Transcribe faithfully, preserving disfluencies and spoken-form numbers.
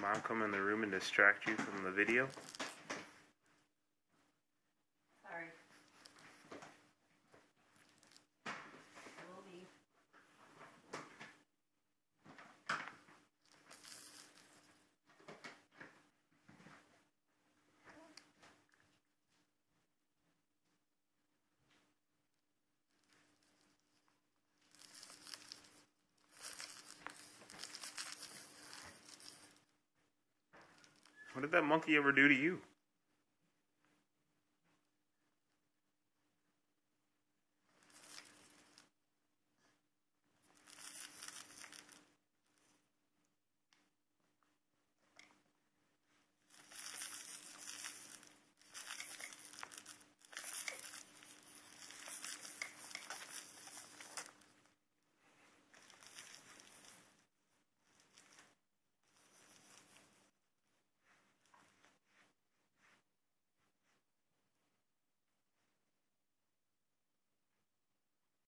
Mom come in the room and distract you from the video? Sorry. I will leave. What did that monkey ever do to you?